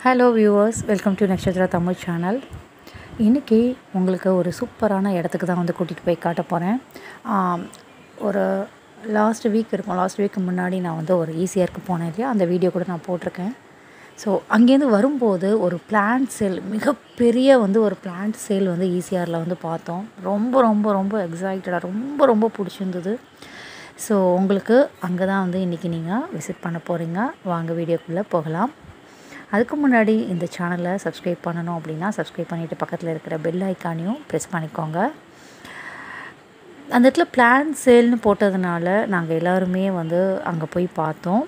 Hello viewers, welcome to Nakshatra Tamil channel. இன்றைக்கி உங்களுக்கு ஒரு சூப்பரான இடத்துக்கு தான் வந்து கூட்டிகிட்டு போய் காட்ட போகிறேன். ஒரு லாஸ்ட் வீக் முன்னாடி நான் வந்து ஒரு ECRக்கு போனேன் இல்லையா, அந்த வீடியோ கூட நான் போட்டிருக்கேன். ஸோ அங்கேருந்து வரும்போது ஒரு பிளான்ட் சேல், மிகப்பெரிய வந்து ஒரு பிளான்ட் சேல் வந்து ECRல வந்து பார்த்தோம். ரொம்ப ரொம்ப ரொம்ப எக்ஸைட்டடாக ரொம்ப பிடிச்சிருந்தது. ஸோ உங்களுக்கு அங்கே தான் வந்து இன்றைக்கி நீங்கள் விசிட் பண்ண போகிறீங்க. வாங்க வீடியோக்குள்ளே போகலாம். அதுக்கு முன்னாடி இந்த சேனலை சப்ஸ்கிரைப் பண்ணணும் அப்படின்னா சப்ஸ்கிரைப் பண்ணிவிட்டு பக்கத்தில் இருக்கிற பெல் ஐக்கானையும் ப்ரெஸ் பண்ணிக்கோங்க. அந்த இடத்துல பிளான் சேல்னு போட்டதுனால நாங்கள் எல்லோருமே வந்து அங்கே போய் பார்த்தோம்.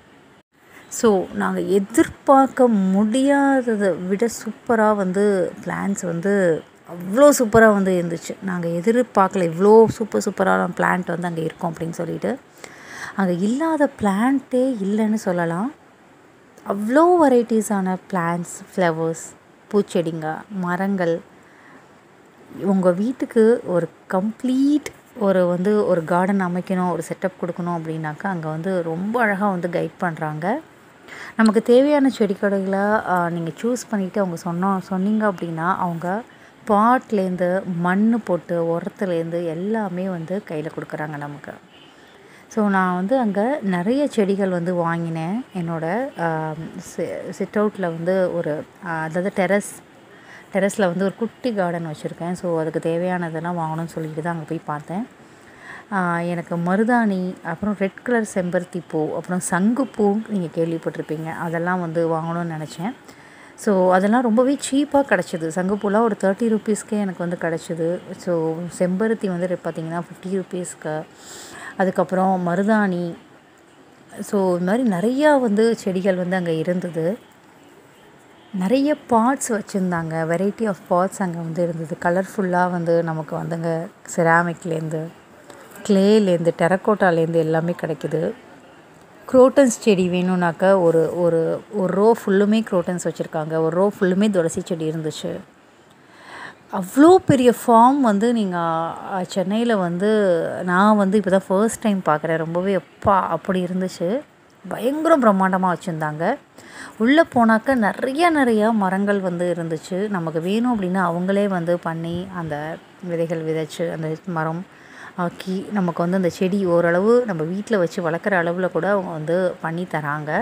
ஸோ நாங்கள் எதிர்பார்க்க முடியாததை விட சூப்பராக வந்து பிளான்ஸ் வந்து அவ்வளோ சூப்பராக வந்து இருந்துச்சு. நாங்கள் எதிர்பார்க்கல இவ்வளோ சூப்பரான பிளான்ட் வந்து அங்கே இருக்கும் அப்படின்னு சொல்லிட்டு. அங்கே இல்லாத பிளான்ட்டே இல்லைன்னு சொல்லலாம். அவ்வளோ வெரைட்டிஸான பிளான்ட்ஸ், ஃப்ளவர்ஸ், பூச்செடிங்க, மரங்கள். உங்கள் வீட்டுக்கு ஒரு கம்ப்ளீட் ஒரு கார்டன் அமைக்கணும், ஒரு செட்டப் கொடுக்கணும் அப்படின்னாக்கா அங்கே வந்து ரொம்ப அழகாக வந்து கைட் பண்ணுறாங்க. நமக்கு தேவையான செடிக்கொடிகளை நீங்கள் சூஸ் பண்ணிவிட்டு அவங்க சொன்னீங்க அப்படின்னா அவங்க பாட்லேருந்து மண் போட்டு உரத்துலேருந்து எல்லாமே வந்து கையில் கொடுக்குறாங்க நமக்கு. ஸோ நான் வந்து அங்கே நிறைய செடிகள் வந்து வாங்கினேன். என்னோடய சிட் அவுட்டில் வந்து அதாவது டெரஸில் வந்து ஒரு குட்டி கார்டன் வச்சுருக்கேன். ஸோ அதுக்கு தேவையானதெல்லாம் வாங்கணும்னு சொல்லிட்டு தான் அங்கே போய் பார்த்தேன். எனக்கு மருதாணி, அப்புறம் ரெட் கலர் செம்பருத்தி பூ, அப்புறம் சங்குப்பூ நீங்கள் கேள்விப்பட்டிருப்பீங்க, அதெல்லாம் வந்து வாங்கணும்னு நினச்சேன். ஸோ அதெல்லாம் ரொம்பவே சீப்பாக கிடச்சிது. சங்குப்பூலாம் ஒரு 30 ரூபீஸ்க்கே எனக்கு வந்து கிடச்சிது. ஸோ செம்பருத்தி வந்து பார்த்திங்கன்னா 50 ரூபீஸ்க்கு. அதுக்கப்புறம் மருதாணி. ஸோ இது மாதிரி நிறையா வந்து செடிகள் வந்து அங்கே இருந்தது. நிறைய பாட்ஸ் வச்சுருந்தாங்க. வெரைட்டி ஆஃப் பாட்ஸ் அங்கே வந்து இருந்தது. கலர்ஃபுல்லாக வந்து நமக்கு வந்துங்க செராமிக்லேருந்து, கிளேலேருந்து, டெரக்கோட்டாலேருந்து எல்லாமே கிடைக்கிது. குரோட்டன்ஸ் செடி வேணும்னாக்கா ஒரு ரோ ஃபுல்லுமே குரோட்டன்ஸ் வச்சுருக்காங்க. ஒரு ரோ ஃபுல்லுமே துளசி செடி இருந்துச்சு. அவ்வளோ பெரிய ஃபார்ம் வந்து நீங்கள் சென்னையில் வந்து நான் வந்து இப்போ தான் ஃபர்ஸ்ட் டைம் பார்க்குறேன். ரொம்பவே அப்படி இருந்துச்சு. பயங்கர பிரம்மாண்டமாக வச்சுருந்தாங்க. உள்ளே போனாக்க நிறையா மரங்கள் வந்து இருந்துச்சு. நமக்கு வேணும் அப்படின்னா அவங்களே வந்து பண்ணி அந்த விதைகள் விதைச்சி அந்த மரம் ஆக்கி நமக்கு வந்து அந்த செடி ஓரளவு நம்ம வீட்டில் வச்சு வளர்க்குற அளவில் கூட அவங்க வந்து பண்ணி தராங்க.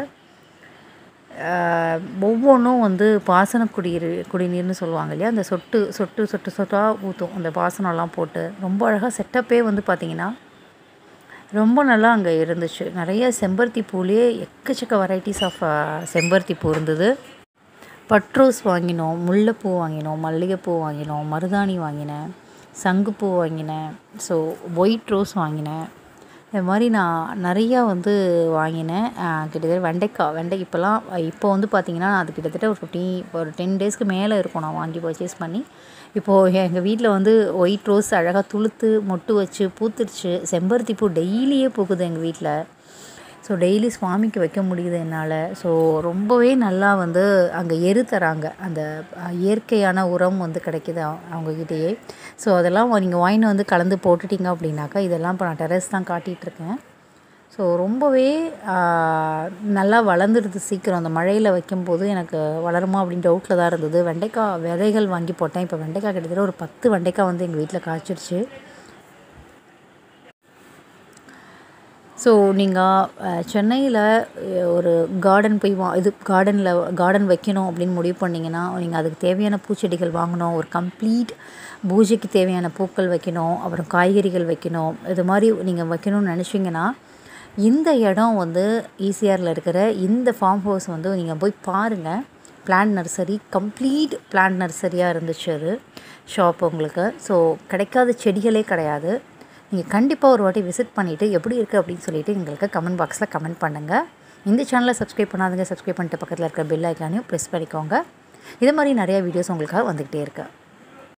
ஒவ்வொன்றும் வந்து பாசன குடிநீர்னு சொல்லுவாங்க இல்லையா, அந்த சொட்டாக ஊற்றும் அந்த பாசனம்லாம் போட்டு ரொம்ப அழகாக செட்டப்பே வந்து பார்த்திங்கன்னா ரொம்ப நல்லா அங்கே இருந்துச்சு. நிறைய செம்பருத்தி பூலேயே எக்கச்சக்க வெரைட்டிஸ் ஆஃப் செம்பருத்தி பூ இருந்தது. பட்ரோஸ் வாங்கினோம், முல்லைப்பூ வாங்கினோம், மல்லிகைப்பூ வாங்கினோம், மருதாணி வாங்கினேன், சங்குப்பூ வாங்கினேன், ஸோ ஒயிட் ரோஸ் வாங்கினேன். இது மாதிரி நான் நிறையா வந்து வாங்கினேன். கிட்டத்தட்ட வெண்டைக்காய் இப்போ வந்து பார்த்திங்கன்னா அது கிட்டத்தட்ட ஒரு 10 டேஸ்க்கு மேலே இருக்கும் நான் வாங்கி பர்ச்சேஸ் பண்ணி. இப்போது எங்கள் வீட்டில் வந்து ஒயிட் ரோஸ் அழகாக துளுத்து மொட்டு வச்சு பூத்துருச்சு. செம்பருத்தி பூ டெய்லியே பூக்குது எங்கள் வீட்டில். ஸோ டெய்லி சுவாமிக்கு வைக்க முடியுது என்னால். ஸோ ரொம்பவே நல்லா வந்து அங்கே தராங்க. அந்த இயற்கையான உரம் வந்து கிடைக்கிது அவங்கக்கிட்டேயே. ஸோ அதெல்லாம் நீங்கள் வாங்கின்னு வந்து கலந்து போட்டுட்டிங்க அப்படின்னாக்கா இதெல்லாம் இப்போ நான் டெரஸ் தான் காட்டிகிட்ருக்கேன். ஸோ ரொம்பவே நல்லா வளர்ந்துடுது சீக்கிரம். அந்த மழையில் வைக்கும்போது எனக்கு வளருமா அப்படின்னு டவுட்டில் தான் இருந்தது. வெண்டைக்காய் விதைகள் வாங்கி போட்டேன். இப்போ வெண்டைக்காய் கிட்டத்தட்ட ஒரு 10 வெண்டைக்காய் வந்து எங்கள் வீட்டில் காய்ச்சிருச்சு. ஸோ நீங்கள் சென்னையில் ஒரு கார்டன் போய் கார்டன் வைக்கணும் அப்படின்னு முடிவு பண்ணிங்கன்னா நீங்கள் அதுக்கு தேவையான பூச்செடிகள் வாங்கணும். ஒரு கம்ப்ளீட் பூஜைக்கு தேவையான பூக்கள் வைக்கணும், அப்புறம் காய்கறிகள் வைக்கணும். இது மாதிரி நீங்கள் வைக்கணும்னு நினச்சிங்கன்னா இந்த இடம் வந்து ECRல இருக்கிற இந்த ஃபார்ம் ஹவுஸ் வந்து நீங்கள் போய் பாருங்கள். பிளான்ட் நர்சரி, கம்ப்ளீட் பிளான்ட் நர்சரியாக இருந்துச்சு அது ஷாப் உங்களுக்கு. ஸோ கிடைக்காத செடிகளே கிடையாது. நீங்கள் கண்டிப்பாக ஒரு வாட்டி விசிட் பண்ணிவிட்டு எப்படி இருக்குது அப்படின்னு சொல்லிவிட்டு எங்களுக்கு கமெண்ட் பாக்ஸில் கமெண்ட் பண்ணுங்கள். இந்த சேனலை சப்ஸ்கிரைப் பண்ணாதீங்க, சப்ஸ்கிரைப் பண்ணிட்டு பக்கத்தில் இருக்கிற பெல் ஐக்கானையும் ப்ரெஸ் பண்ணிக்கோங்க. இது மாதிரி நிறையா வீடியோஸ் உங்களுக்காக வந்துக்கிட்டே இருக்குது.